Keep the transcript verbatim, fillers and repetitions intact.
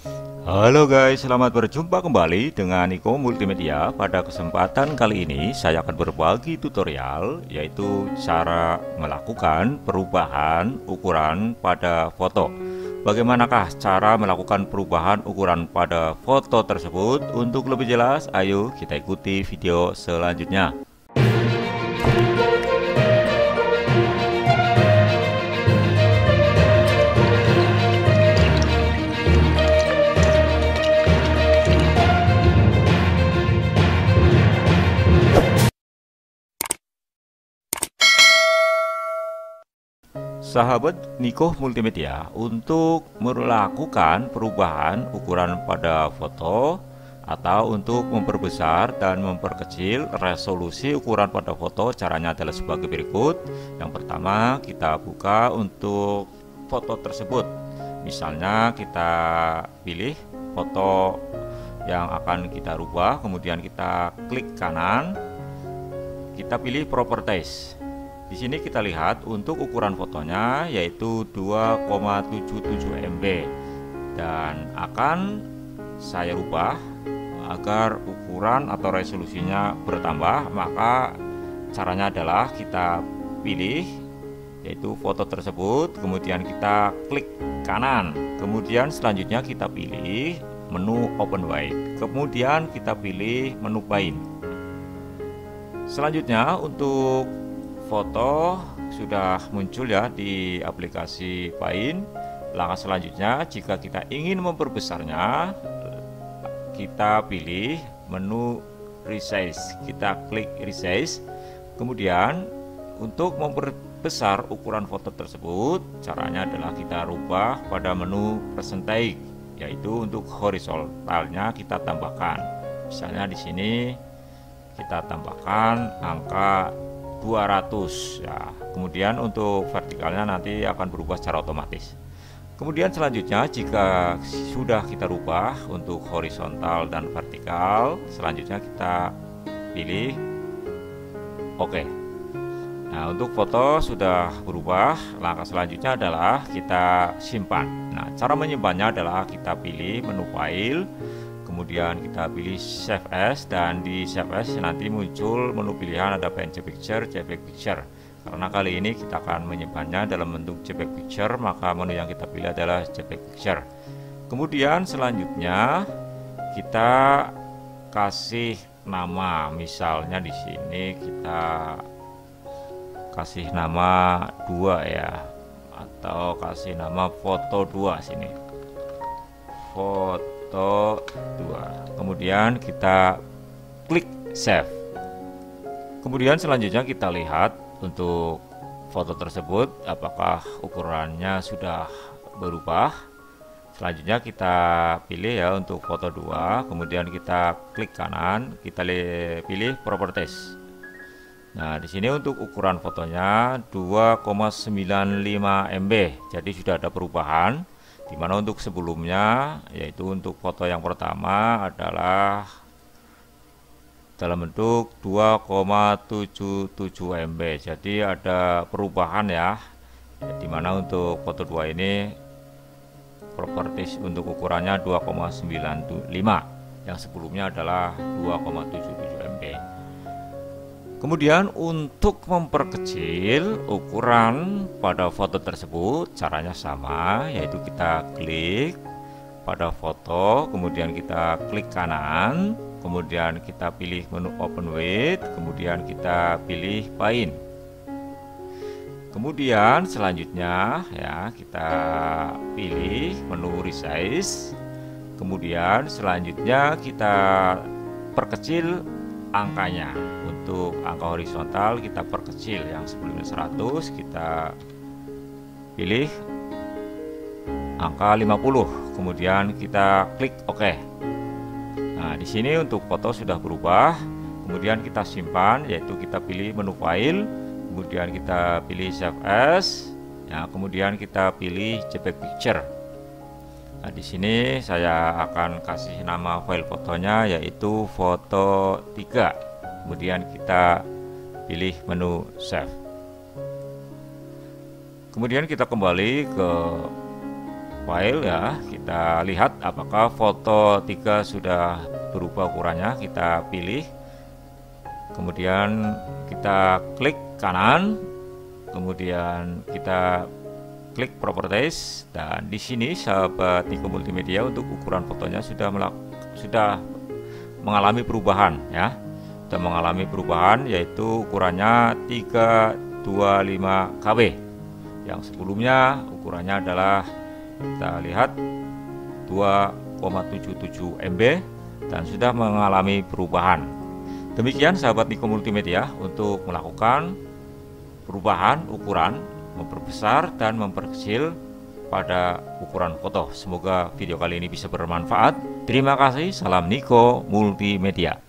Halo guys, selamat berjumpa kembali dengan Niko Multimedia. Pada kesempatan kali ini saya akan berbagi tutorial, yaitu cara melakukan perubahan ukuran pada foto. Bagaimanakah cara melakukan perubahan ukuran pada foto tersebut? Untuk lebih jelas, ayo kita ikuti video selanjutnya. Sahabat Niko Multimedia, untuk melakukan perubahan ukuran pada foto atau untuk memperbesar dan memperkecil resolusi ukuran pada foto, caranya adalah sebagai berikut. Yang pertama, kita buka untuk foto tersebut. Misalnya kita pilih foto yang akan kita rubah, kemudian kita klik kanan, kita pilih properties. Di sini kita lihat untuk ukuran fotonya yaitu dua koma tujuh tujuh M B, dan akan saya rubah agar ukuran atau resolusinya bertambah. Maka caranya adalah kita pilih yaitu foto tersebut, kemudian kita klik kanan, kemudian selanjutnya kita pilih menu open wide, kemudian kita pilih menu paint. Selanjutnya untuk foto sudah muncul ya di aplikasi Paint. Langkah selanjutnya, jika kita ingin memperbesarnya, kita pilih menu resize, kita klik resize. Kemudian untuk memperbesar ukuran foto tersebut, caranya adalah kita rubah pada menu percentage, yaitu untuk horizontalnya kita tambahkan. Misalnya di sini kita tambahkan angka dua ratus ya. Kemudian untuk vertikalnya nanti akan berubah secara otomatis. Kemudian selanjutnya, jika sudah kita rubah untuk horizontal dan vertikal, selanjutnya kita pilih oke. Nah, untuk foto sudah berubah. Langkah selanjutnya adalah kita simpan. Nah, cara menyimpannya adalah kita pilih menu file, kemudian kita pilih save as, dan di save as nanti muncul menu pilihan ada P N G Picture, J P G Picture. Karena kali ini kita akan menyimpannya dalam bentuk J P G Picture, maka menu yang kita pilih adalah J P G Picture. Kemudian selanjutnya kita kasih nama, misalnya di sini kita kasih nama dua ya, atau kasih nama foto dua sini. Foto dua. Kemudian kita klik save. Kemudian selanjutnya kita lihat untuk foto tersebut apakah ukurannya sudah berubah. Selanjutnya kita pilih ya untuk foto dua, kemudian kita klik kanan, kita pilih properties. Nah, di sini untuk ukuran fotonya dua koma sembilan lima M B. Jadi sudah ada perubahan, dimana untuk sebelumnya yaitu untuk foto yang pertama adalah dalam bentuk dua koma tujuh tujuh M B. Jadi ada perubahan ya, dimana untuk foto dua ini properties untuk ukurannya dua koma sembilan lima, yang sebelumnya adalah dua koma tujuh tujuh M B. Kemudian untuk memperkecil ukuran pada foto tersebut, caranya sama, yaitu kita klik pada foto, kemudian kita klik kanan, kemudian kita pilih menu open with, kemudian kita pilih paint. Kemudian selanjutnya ya kita pilih menu resize. Kemudian selanjutnya kita perkecil angkanya. Untuk angka horizontal kita perkecil, yang sebelumnya seratus kita pilih angka lima puluh, kemudian kita klik OK. Nah, di sini untuk foto sudah berubah. Kemudian kita simpan, yaitu kita pilih menu file, kemudian kita pilih save as, ya, kemudian kita pilih J P G Picture. Nah, di sini saya akan kasih nama file fotonya yaitu foto tiga. Kemudian kita pilih menu save. Kemudian kita kembali ke file ya, kita lihat apakah foto tiga sudah berubah ukurannya. Kita pilih, kemudian kita klik kanan, kemudian kita klik properties, dan di sini sahabat Niko Multimedia untuk ukuran fotonya sudah sudah mengalami perubahan ya, sudah mengalami perubahan yaitu ukurannya tiga ratus dua puluh lima K B. Yang sebelumnya ukurannya adalah, kita lihat, dua koma tujuh tujuh M B dan sudah mengalami perubahan. Demikian sahabat Niko Multimedia untuk melakukan perubahan ukuran, memperbesar dan memperkecil pada ukuran foto. Semoga video kali ini bisa bermanfaat. Terima kasih. Salam Niko Multimedia.